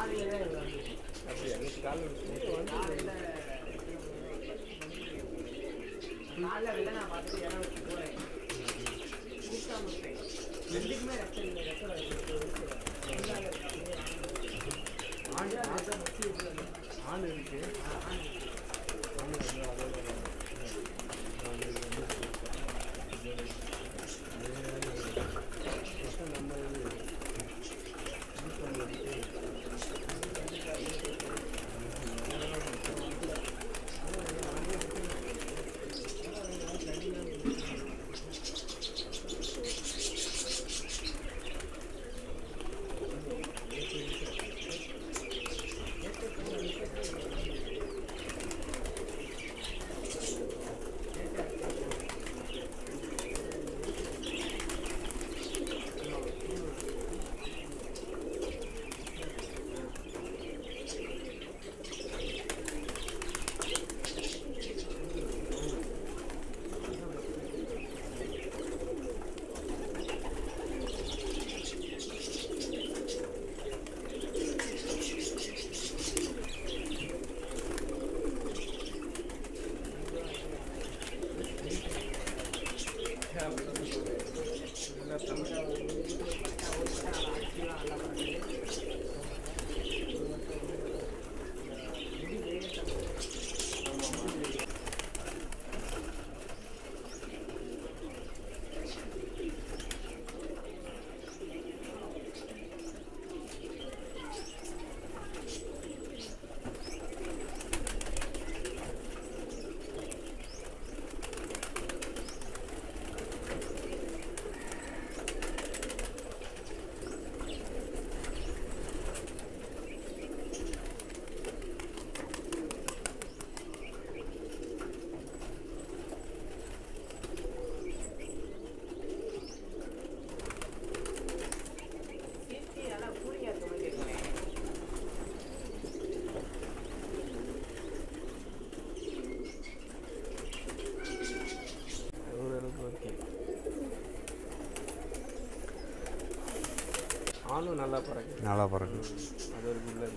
அப்படியா நேற்று காலையில் வெளில நான் பார்த்துட்டு இடம் வச்சு போகிறேன் கூப்பிட்டாம விட்டேன் ரெண்டுக்குமே ஆண் இருக்கு ஆணும் நல்லா பறக்கு அது ஒரு இல்லை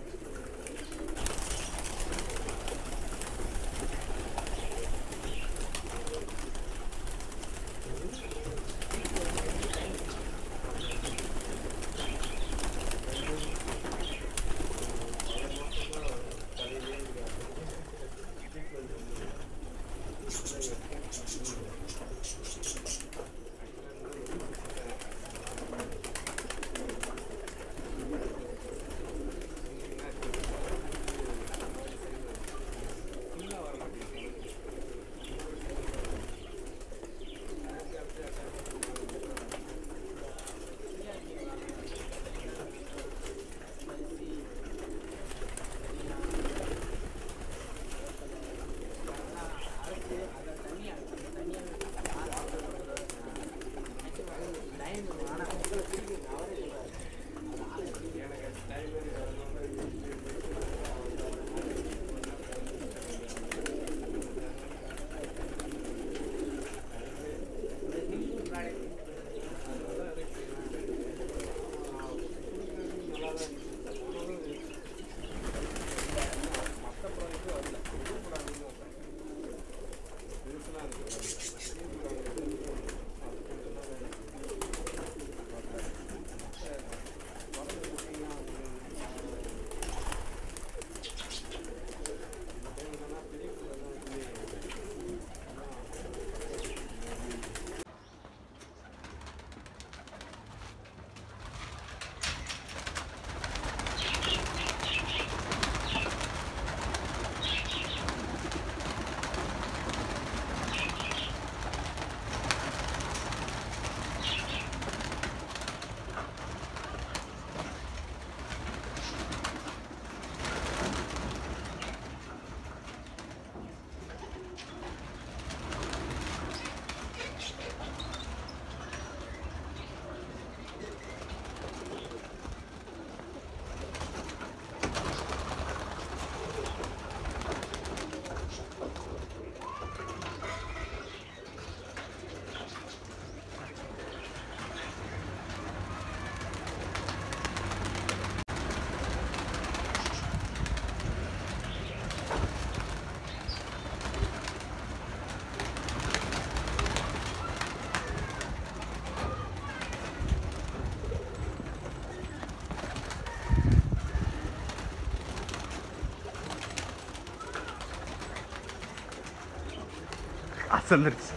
பஸ் வந்துருச்சு.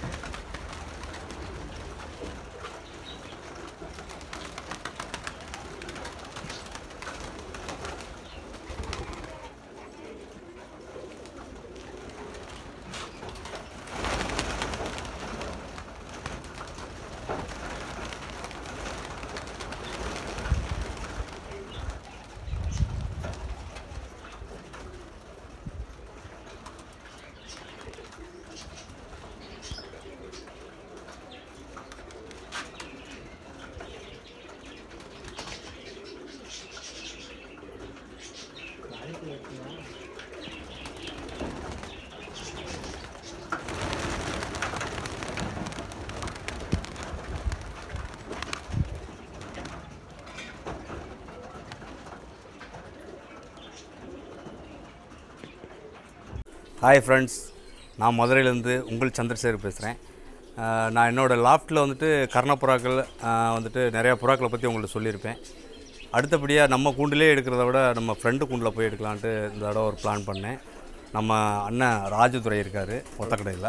ஹாய் ஃப்ரெண்ட்ஸ், நான் மதுரையிலேருந்து உங்கள் சந்திரசேகர் பேசுகிறேன். நான் என்னோடய லாஃப்ட்டில் வந்துட்டு கர்ணப்புறாக்கள் வந்துட்டு நிறையா புறாக்களை பற்றி உங்கள்கிட்ட சொல்லியிருப்பேன். அடுத்தபடியாக நம்ம கூண்டிலே எடுக்கிறத விட நம்ம ஃப்ரெண்டு கூண்டில் போய் எடுக்கலான்ட்டு இந்த தடவை ஒரு பிளான் பண்ணேன். நம்ம அண்ணன் ராஜதுரை இருக்கார் ஒத்தக்கடையில்.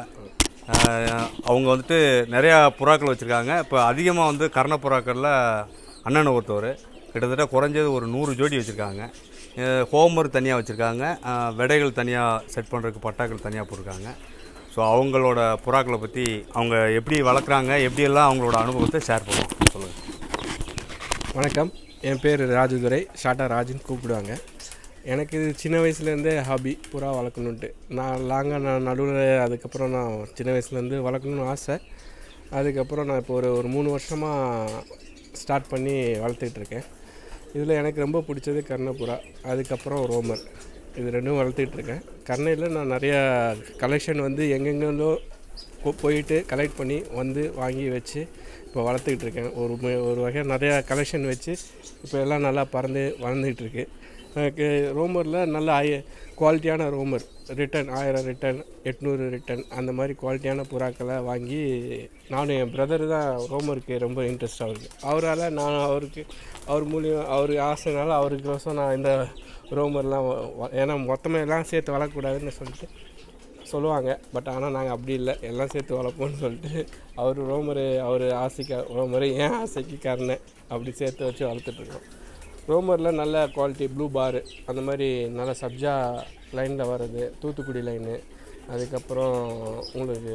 அவங்க வந்துட்டு நிறையா புறாக்கள் வச்சுருக்காங்க. இப்போ அதிகமாக வந்து கர்ணப்புறாக்களில் அண்ணனை ஒருத்தவர் கிட்டத்தட்ட குறைஞ்சது ஒரு 100 ஜோடி வச்சுருக்காங்க. ஹோமர் தனியாக வச்சுருக்காங்க, விடைகள் தனியாக செட் பண்ணுறதுக்கு பட்டாக்கள் தனியாக போட்டிருக்காங்க. ஸோ அவங்களோட புறாக்களை பற்றி அவங்க எப்படி வளர்க்குறாங்க, எப்படியெல்லாம் அவங்களோட அனுபவத்தை ஷேர் பண்ணுவோம். சொல்லுங்கள். வணக்கம், என் பேர் ராஜதுரை, ஷார்ட்டாக ராஜுன்னு கூப்பிடுவாங்க. எனக்கு இது சின்ன வயசுலேருந்தே ஹாபி புறா வளர்க்கணுன்ட்டு. நான் நடுவில் அதுக்கப்புறம் நான் சின்ன வயசுலேருந்து வளர்க்கணுன்னு ஆசை. அதுக்கப்புறம் நான் இப்போ ஒரு 3 வருஷமாக ஸ்டார்ட் பண்ணி வளர்த்துட்ருக்கேன். இதில் எனக்கு ரொம்ப பிடிச்சது கர்ணப்புறா, அதுக்கப்புறம் ரோமர். இது ரெண்டும் வளர்த்துட்ருக்கேன். கர்ணையில் நான் நிறையா கலெக்ஷன் வந்து எங்கெங்கேருந்தோ போயிட்டு கலெக்ட் பண்ணி வந்து வாங்கி வச்சு இப்போ வளர்த்துக்கிட்ருக்கேன். ஒரு வகையாக நிறையா கலெக்ஷன் வச்சு இப்போ எல்லாம் நல்லா பறந்து வளர்ந்துக்கிட்ருக்கு. எனக்கு ரோமரில் நல்ல குவாலிட்டியான ரோமர் ரிட்டன் 1000 ரிட்டன் 800 ரிட்டன் அந்த மாதிரி குவாலிட்டியான புறாக்களை வாங்கி நானும் என் பிரதர் தான் ரோமருக்கு ரொம்ப இன்ட்ரெஸ்டாக இருக்குது. அவரால் நான் அவர் மூலியம் அவர் ஆசைனால அவருக்கோசம் நான் இந்த ரோமர்லாம் ஏன்னா மொத்தமாக எல்லாம் சேர்த்து வளர்க்கக்கூடாதுன்னு சொல்லிட்டு சொல்லுவாங்க. பட் ஆனால் நாங்கள் அப்படி இல்லை, எல்லாம் சேர்த்து வளர்ப்போம்னு சொல்லிட்டு அவர் ஆசைக்கு ரோமர், ஏன் ஆசைக்கு கர்ணை அப்படி சேர்த்து வச்சு வளர்த்துட்ருக்கோம். ரோமரில் நல்ல குவாலிட்டி ப்ளூ பார் அந்த மாதிரி நல்ல சப்ஜா லைனில் வர்றது, தூத்துக்குடி லைனு, அதுக்கப்புறம் உங்களுக்கு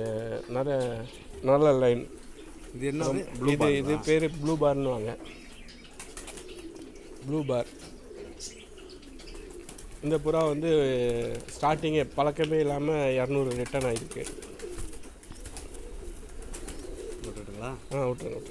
நல்ல லைன். இது என்ன? இது பேர் ப்ளூ பார்னுவாங்க. ப்ளூ பார் இந்த புறா வந்து ஸ்டார்டிங்கே பழக்கமே இல்லாமல் 200 ரிட்டர்ன் ஆகிருக்கு. விட்டுட்டுங்களா? விட்டுருங்க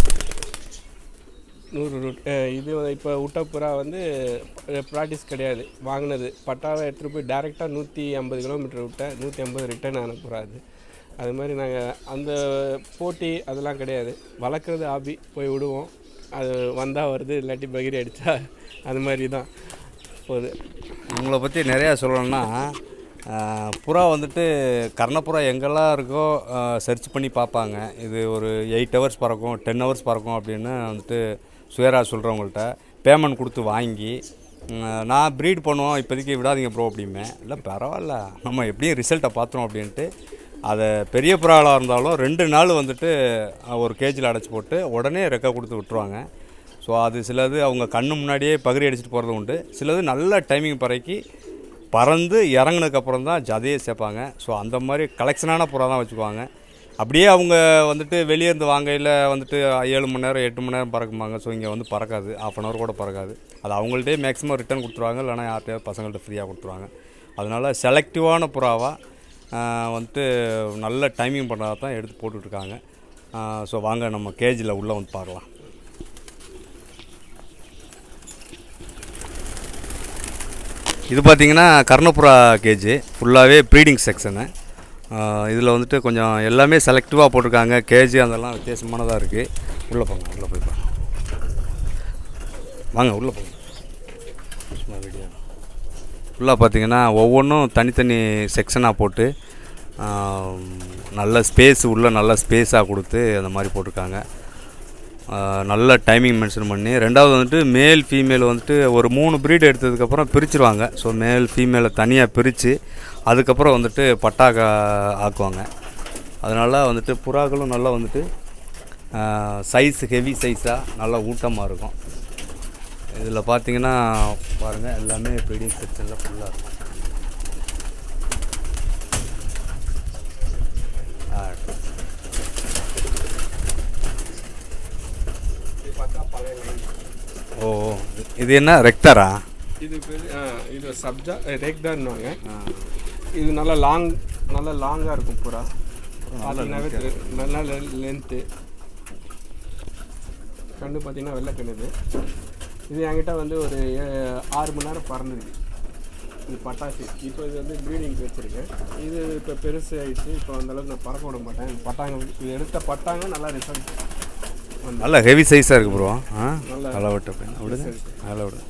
100 இது இப்போ விட்ட புறா வந்து ப்ராக்டிஸ் கிடையாது, வாங்கினது பட்டாவை எடுத்துகிட்டு போய் டேரெக்டாக 150 கிலோமீட்டர் விட்டேன், 150 ரிட்டர்ன் ஆன புறா அது மாதிரி நாங்கள் அந்த போட்டி அதெல்லாம் கிடையாது. வளர்க்குறது ஹாபி, போய் விடுவோம், அது வந்தால் வருது, இல்லாட்டி பகிரி அடித்தா அது மாதிரி தான் போகுது. உங்களை பற்றி நிறையா சொல்லணும்னா, புறா வந்துட்டு கர்ணப்புறா எங்கெல்லாம் இருக்கோ சர்ச் பண்ணி பார்ப்பாங்க. இது ஒரு 8 ஹவர்ஸ் பறக்கும், 10 ஹவர்ஸ் பறக்கும் அப்படின்னு வந்துட்டு சுயராஜ் சொல்கிறவங்கள்ட்ட பேமெண்ட் கொடுத்து வாங்கி நான் ப்ரீட் பண்ணுவோம், இப்போதைக்கு விடாதீங்க ப்ரோ அப்படிமே. இல்லை பரவாயில்ல, நம்ம எப்படியும் ரிசல்ட்டை பார்த்துரும் அப்படின்ட்டு அதை பெரிய புறாவாக இருந்தாலும் 2 நாள் வந்துட்டு ஒரு கேஜில் அடைச்சி போட்டு உடனே ரெக்கை கொடுத்து விட்டுருவாங்க. ஸோ அது சிலது அவங்க கண்ணு முன்னாடியே பகிரி அடிச்சுட்டு போகிறது உண்டு. சிலது நல்ல டைமிங் பறக்கி பறந்து இறங்கினதுக்கப்புறம் தான் ஜதையை சேர்ப்பாங்க. ஸோ அந்த மாதிரி கலெக்ஷனான புறா தான் வச்சுக்குவாங்க. அப்படியே அவங்க வந்துட்டு வெளியே இருந்து வாங்கையில் வந்துட்டு 7 மணி நேரம் 8 மணி நேரம் பறக்குமாங்க. ஸோ இங்கே வந்து பறக்காது, 1/2 hour கூட பறக்காது. அது அவங்கள்ட்டே மேக்ஸிமம் ரிட்டர்ன் கொடுத்துருவாங்க, இல்லைனா யார்கிட்டயாவது பசங்கள்ட்ட ஃப்ரீயாக கொடுத்துருவாங்க. அதனால் செலக்டிவான புறாவாக வந்துட்டு நல்ல டைமிங் பண்ணுறதா தான் எடுத்து போட்டுட்ருக்காங்க. ஸோ வாங்க நம்ம கேஜில் உள்ளே வந்து பார்க்கலாம். இது பார்த்திங்கன்னா கர்ணப்புறா கேஜி ஃபுல்லாகவே ப்ரீடிங் செக்ஷனு. இதில் வந்துட்டு கொஞ்சம் எல்லாமே செலக்டிவாக போட்டிருக்காங்க. கேஜி அதெல்லாம் வித்தியாசமானதாக இருக்குது. உள்ளே போங்க, உள்ளே போய் பாருங்க. வாங்க உள்ளே போங்க. சும்மா வீடியோ ஃபுல்லாக பார்த்திங்கன்னா ஒவ்வொன்றும் தனித்தனி செக்ஷனாக போட்டு நல்ல ஸ்பேஸ் உள்ளே நல்ல ஸ்பேஸாக கொடுத்து அந்த மாதிரி போட்டிருக்காங்க. நல்ல டைமிங் மென்ஷன் பண்ணி, ரெண்டாவது வந்துட்டு மேல் ஃபீமேல் வந்துட்டு ஒரு 3 ப்ரீட் எடுத்ததுக்கப்புறம் பிரிச்சுருவாங்க. ஸோ மேல் ஃபீமேலை தனியாக பிரித்து அதுக்கப்புறம் வந்துட்டு பட்டாக்க ஆக்குவாங்க. அதனால வந்துட்டு புறாக்களும் நல்லா வந்துட்டு சைஸ் ஹெவி சைஸாக நல்லா ஊட்டமாக இருக்கும். இதில் பார்த்தீங்கன்னா பாருங்கள் எல்லாமே ப்ரீடிங் செக்ஷனில் ஃபுல்லாக இருக்கும். ஓ இது என்ன ரெக்டரா? இது சப்ஜா ரெக்டர்னுவாங்க. இது நல்லா லாங்காக இருக்கும் புறா. பார்த்தீங்கன்னாவே நல்லா லென்த்து. கண்ணு பார்த்தீங்கன்னா வெள்ளை கண்ணுது. இது என்கிட்ட வந்து ஒரு 6 மணி நேரம் பறந்துருக்கு. இது பட்டாசு. இப்போ இது வந்து ப்ரீடிங்க்கு வச்சுருக்கேன். இது இப்போ பெருசு ஆகிடுச்சு. இப்போ அந்தளவுக்கு நான் பறக்க விட மாட்டேன். பட்டாங்க இது எடுத்த பட்டாங்க நல்லா ரிசல்ட் நல்லா ஹெவி சைஸாக இருக்குது ப்ரோ. நல்லா விட்டு விடுங்க, நல்லா விடுங்க.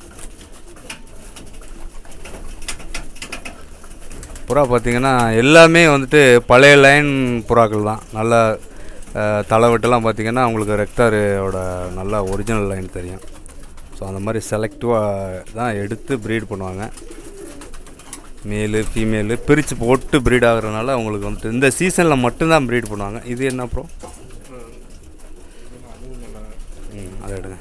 புறா பார்த்தீங்கன்னா எல்லாமே வந்துட்டு பழைய லைன் புறாக்கள் தான். நல்லா தலைவட்டெல்லாம் பார்த்தீங்கன்னா உங்களுக்கு ரெக்டாரோட நல்லா ஒரிஜினல் லைன் தெரியும். ஸோ அந்த மாதிரி செலக்டிவாக தான் எடுத்து ப்ரீட் பண்ணுவாங்க. மேலு ஃபீமேலு பிரித்து போட்டு ப்ரீட் ஆகுறதுனால உங்களுக்கு வந்துட்டு இந்த சீசனில் மட்டும்தான் ப்ரீட் பண்ணுவாங்க. இது என்ன ப்ரோ? அதை எடுங்க.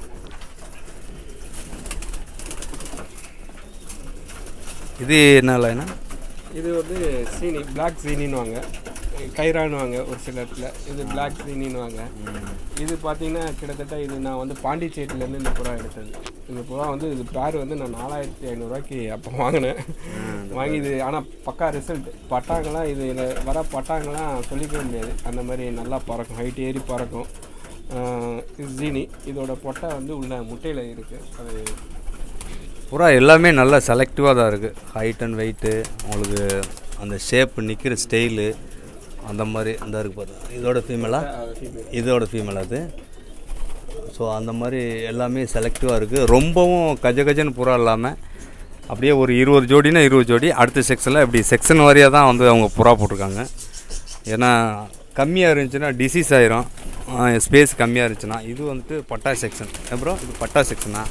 இது என்ன லைனா? இது வந்து சீனி, பிளாக் சீனின்னுவாங்க, கைரானுவாங்க ஒரு சில இடத்துல. இது பிளாக் சீனின்னுவாங்க. இது பார்த்தீங்கன்னா கிட்டத்தட்ட இது நான் வந்து பாண்டிச்சேரியிலேருந்து இந்த புறா எடுத்தது. இந்த புறா வந்து இது பேர் வந்து நான் 4500 அப்போ வாங்கினேன். வாங்கி இது ஆனால் பக்கா ரிசல்ட். பட்டாங்கெல்லாம் இது வர பட்டாங்கெல்லாம் சொல்லிக்கவே முடியாது. அந்த மாதிரி நல்லா பறக்கும், ஹைட் ஏறி பறக்கும். இது ஜீனி. இதோட பொட்டை வந்து உள்ள முட்டையில் இருக்குது. அது புறா எல்லாமே நல்லா செலக்டிவாக தான் இருக்குது. ஹைட் அண்ட் வெயிட்டு உங்களுக்கு அந்த ஷேப்பு நிற்கிற ஸ்டைலு அந்த மாதிரி இந்த இருக்குது பார்த்தா. இதோட ஃபீமேலாக அது. ஸோ அந்த மாதிரி எல்லாமே செலக்டிவாக இருக்குது. ரொம்பவும் கஜன்னு புறா இல்லாமல் அப்படியே ஒரு 20 ஜோடினா 20 ஜோடி. அடுத்த செக்ஷனில் இப்படி செக்ஷன் வாரியாக தான் வந்து அவங்க புறா போட்டிருக்காங்க. ஏன்னா கம்மியாக இருந்துச்சுன்னா டிசீஸ் ஆயிரும், ஸ்பேஸ் கம்மியாக இருந்துச்சுன்னா. இது வந்துட்டு பட்டா செக்ஷன். அப்புறம் இது பட்டா செக்ஷனா?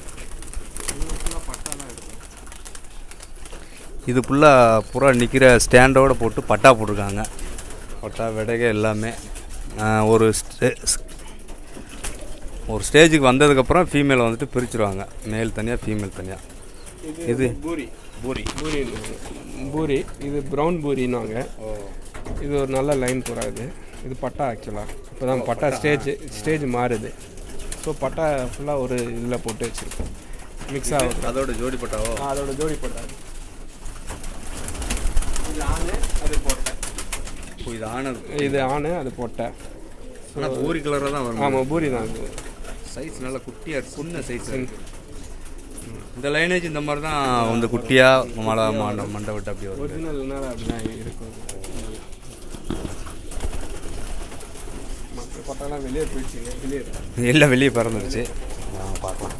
இது ஃபுல்லாக புறா நிற்கிற ஸ்டாண்டோடு போட்டு பட்டா போட்டிருக்காங்க. பட்டா விடகை எல்லாமே ஒரு ஸ்டேஜுக்கு வந்ததுக்கப்புறம் ஃபீமேலை வந்துட்டு பிரிச்சுருவாங்க. மேல் தனியாக ஃபீமேல் தனியாக. இது பூரி. இது ப்ரௌன் பூரின்னுவாங்க. இது ஒரு நல்ல லைன் புறா. இது பட்டா. ஆக்சுவலாக இப்போ தான் பட்டா ஸ்டேஜ் மாறுது. ஸோ பட்டா ஃபுல்லாக ஒரு இதில் போட்டு வச்சுருக்கோம். மிக்ஸ் ஆகும். அதோட ஜோடி பட்டாவோ? அதோட ஜோடி பட்டா. இது ஆணு, அது போட்டேன். இது ஆணு, அது போட்டேன். ஆனால் பூரி கலராக தான் வரும். ஆமாம், பூரி தான். இது சைஸ் நல்லா குட்டியாக சின்ன சைஸ். இந்த லைனேஜ் இந்த மாதிரி தான் வந்து குட்டியாக மண்டை விட்டு அப்படி வரும். ஒரிஜினல்னால அப்படிதான் இருக்கும். மற்ற பட்டாலாம் வெளியே போயிடுச்சுங்க. எல்லாம் வெளியே பறந்துடுச்சு. பார்க்கலாம்.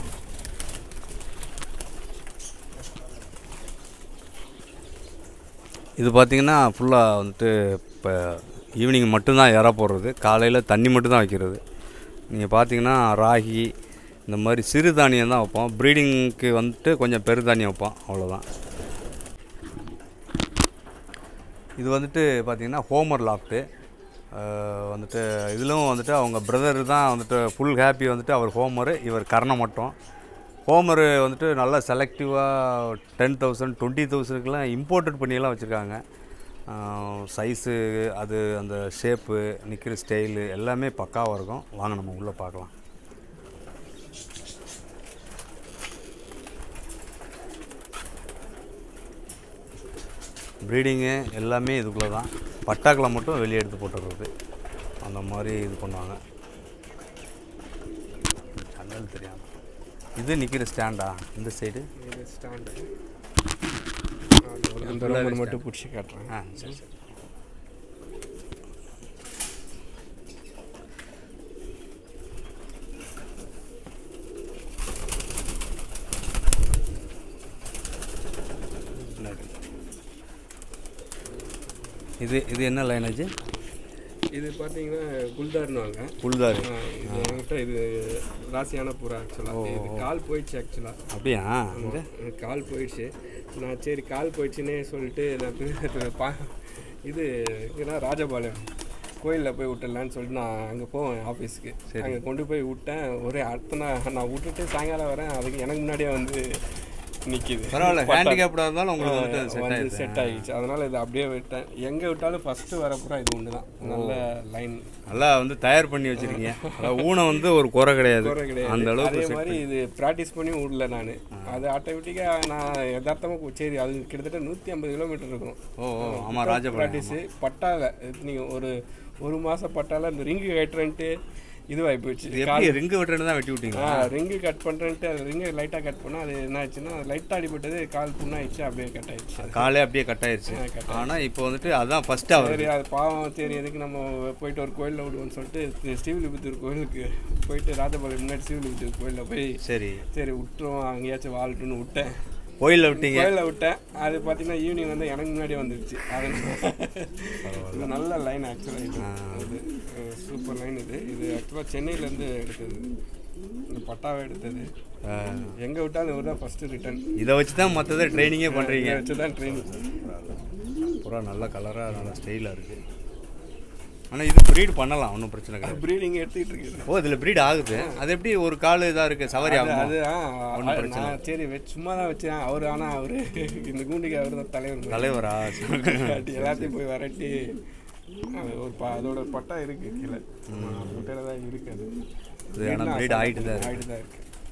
இது பார்த்திங்கன்னா ஃபுல்லாக வந்துட்டு இப்போ ஈவினிங் மட்டும்தான் இற போடுறது. காலையில் தண்ணி மட்டும்தான் வைக்கிறது. நீங்கள் பார்த்தீங்கன்னா ராகி இந்த மாதிரி சிறு தானியம் தான் வைப்போம். ப்ரீடிங்க்கு வந்துட்டு கொஞ்சம் பெருதானியம் வைப்போம், அவ்வளோதான். இது வந்துட்டு பார்த்திங்கன்னா ஹோமர் லாஃப்ட்டு வந்துட்டு இதிலும் வந்துட்டு அவங்க பிரதர் தான் வந்துட்டு ஃபுல் ஹேப்பி. வந்துட்டு அவர் ஹோமரு, இவர் கர்ணம் மட்டும். ஹோமரு வந்துட்டு நல்லா செலக்டிவாக 10,000 20,000க்குலாம் இம்போர்ட்டட் பண்ணியெல்லாம் வச்சுருக்காங்க. சைஸு அது அந்த ஷேப்பு நிற்கிற ஸ்டைலு எல்லாமே பக்காவாக இருக்கும். வாங்க நம்ம உள்ளே பார்க்கலாம். ப்ரீடிங்கு எல்லாமே இதுக்குள்ளே தான். பட்டாக்களை மட்டும் வெளியே எடுத்து போட்டுறது அந்த மாதிரி இது பண்ணுவாங்க. ஜன்னல் தெரியாமல். இது நிற்கிற ஸ்டாண்டா? இந்த சைடு இது ஸ்டாண்டு. அந்த மட்டும் பிடிச்சி காட்டுறேன். சரி சரி. இது என்ன லைனேஜ்? இது பார்த்தீங்கன்னா குல்தார்னுவாங்க. குல்தார். என்கிட்ட இது ராசியான புறா. ஆக்சுவலாக இது கால் போயிடுச்சு. ஆக்சுவலாக அப்படியா? கால் போயிடுச்சு. நான் சரி கால் போயிடுச்சுன்னே சொல்லிட்டு நான் இது இதுனா ராஜபாளையம் கோயிலில் போய் விட்டுடலான்னு சொல்லிட்டு நான் அங்கே போவேன் ஆஃபீஸுக்கு. அங்கே கொண்டு போய் விட்டேன். ஒரே அடுத்த நான் விட்டுட்டு சாயங்காலம் வரேன், அதுக்கு எனக்கு முன்னாடியே வந்து நிற்கிது. பரவாயில்ல, ஹேண்டிகேப்டாக இருந்தாலும் உங்களுக்கு வந்து செட் ஆகிடுச்சு. அதனால் இதை அப்படியே விட்டேன். எங்கே விட்டாலும் ஃபஸ்ட்டு வரப்புறா இது ஒன்று தான். நல்ல லைன் நல்லா வந்து தயார் பண்ணி வச்சுருக்கீங்க. ஊனம் வந்து ஒரு குறை கிடையாது அந்த அளவுக்கு. அதே மாதிரி இது ப்ராக்டிஸ் பண்ணி விடல நான். அது ஆட்டோமேட்டிக்காக நான் யதார்த்தமாக சரி அது கிட்டத்தட்ட 150 கிலோமீட்டர் இருக்கும். ஆமாம், ராஜா ப்ராக்டிஸு பட்டால நீங்கள் ஒரு மாதம் பட்டால இந்த ரிங்கு கட்டுறேன்ட்டு இதுவாகி போயிடுச்சு. ரிங்கு வெட்டுறது தான் வெட்டி விட்டீங்க? ரிங்கு கட் பண்ணுறேன்ட்டு அது ரிங்கை லைட்டாக கட் பண்ணால் அது என்ன ஆச்சுன்னா லைட்டாக அடிபட்டது, கால் புண்ணாயிடுச்சு, அப்படியே கட் ஆயிடுச்சு. காலே அப்படியே கட் ஆயிடுச்சு. ஆனால் இப்போ வந்துட்டு அதுதான் ஃபஸ்ட்டு அவர் சரி அது பாவம், சரி எதுக்கு நம்ம போயிட்டு ஒரு கோயிலில் விடுவோம்னு சொல்லிட்டு ஸ்ரீவில்லிபுத்தூர் கோயிலுக்கு போயிட்டு ராஜபாளையம் முன்னாடி ஸ்ரீவில்லிபுத்தூர் கோயிலில் போய் சரி விட்டுருவோம் அங்கேயாச்சும் வாழ்ட்டுன்னு விட்டேன். கோயிலில் விட்டீங்க? கோயிலில் விட்டேன். அது பார்த்தீங்கன்னா ஈவினிங் வந்து எனக்கு முன்னாடியே வந்துடுச்சு. அது நல்ல லைன் ஆக்சுவலாக. இது சூப்பர் லைன். இது ஆக்சுவலாக சென்னையிலேருந்து எடுத்தது, இந்த பட்டாவை எடுத்தது. எங்கே விட்டாலும் இவர் தான் ஃபஸ்ட்டு ரிட்டர்ன். இதை வச்சு தான் மற்றதை ட்ரைனிங்கே பண்ணுறீங்க? வச்சு தான் ட்ரைனிங். பூரா நல்ல கலராக நல்ல ஸ்டைலாக இருக்குது. ஆனால் இது ப்ரீட் பண்ணலாம், ஒன்றும் பிரச்சனை கிடையாது. ப்ரீடிங் எடுத்துக்கிட்டு இருக்குது. ஓ, இதில் ப்ரீட் ஆகுது. அது எப்படி ஒரு கால் இதாக இருக்குது, சவாரி ஆகும்? அது நான் சரி சும்மா தான் வச்சேன். அவர் ஆனால் அவர் இந்த கூண்டிக்கு அவர் தான் தலைவரா எல்லாத்தையும் போய் வரட்டி அதோட பட்டா இருக்குது கீழே முட்டையில் தான் இருக்குது. அது ஆனால் ப்ரீட் ஆகிட்டு தான் இருக்குது.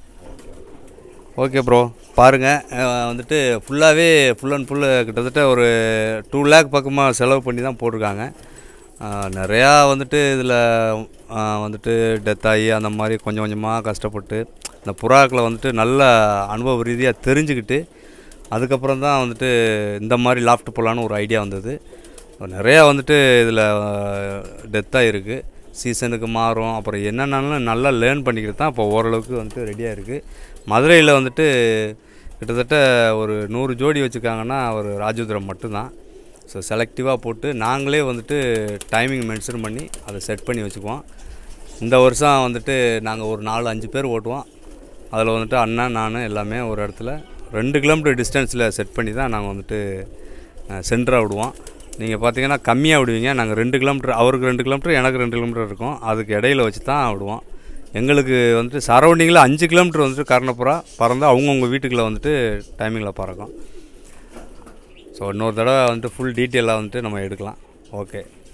ஓகே ப்ரோ, பாருங்கள் வந்துட்டு ஃபுல்லாகவே ஃபுல் அண்ட் ஃபுல்லு கிட்டத்தட்ட ஒரு 2 lakh பக்கமாக செலவு பண்ணி தான் போட்டிருக்காங்க. நிறையா வந்துட்டு இதில் வந்துட்டு டெத் ஆகி அந்த மாதிரி கொஞ்சம் கொஞ்சமாக கஷ்டப்பட்டு இந்த புறாக்களை வந்துட்டு நல்ல அனுபவ ரீதியாக தெரிஞ்சுக்கிட்டு அதுக்கப்புறம் தான் வந்துட்டு இந்த மாதிரி லாஃப்ட் போகலான்னு ஒரு ஐடியா வந்தது. நிறையா வந்துட்டு இதில் டெத்தாக இருக்குது. சீசனுக்கு மாறும், அப்புறம் என்னென்னாலும் நல்லா லேர்ன் பண்ணிக்கிட்டு தான் இப்போ ஓரளவுக்கு வந்துட்டு ரெடியாக இருக்குது. மதுரையில் வந்துட்டு கிட்டத்தட்ட ஒரு 100 ஜோடி வச்சுருக்காங்கன்னா ஒரு ராஜதுரம் மட்டும்தான். ஸோ செலக்டிவாக போட்டு நாங்களே வந்துட்டு டைமிங் மென்ஷன் பண்ணி அதை செட் பண்ணி வச்சுக்குவோம். இந்த வருஷம் வந்துட்டு நாங்கள் ஒரு 4-5 பேர் ஓட்டுவோம். அதில் வந்துட்டு அண்ணன் நான் எல்லாமே ஒரு இடத்துல 2 கிலோமீட்டர் டிஸ்டன்ஸில் செட் பண்ணி தான் நாங்கள் வந்துட்டு சென்டராக விடுவோம். நீங்கள் பார்த்தீங்கன்னா கம்மியாக விடுவீங்க. நாங்கள் 2 கிலோமீட்டர், அவருக்கு 2 கிலோமீட்டர், எனக்கு 2 கிலோமீட்டர் இருக்கும். அதுக்கு இடையில வச்சு தான் விடுவோம். எங்களுக்கு வந்துட்டு சரௌண்டிங்கில் 5 கிலோமீட்டர் வந்துட்டு கர்ணப்புறா பறந்து அவங்கவுங்க வீட்டுக்குள்ளே வந்துட்டு டைமிங்கில் பறக்கும். ஸோ இன்னொரு தடவை வந்துட்டு ஃபுல் டீட்டெயிலாக வந்துட்டு நம்ம எடுக்கலாம். ஓகே.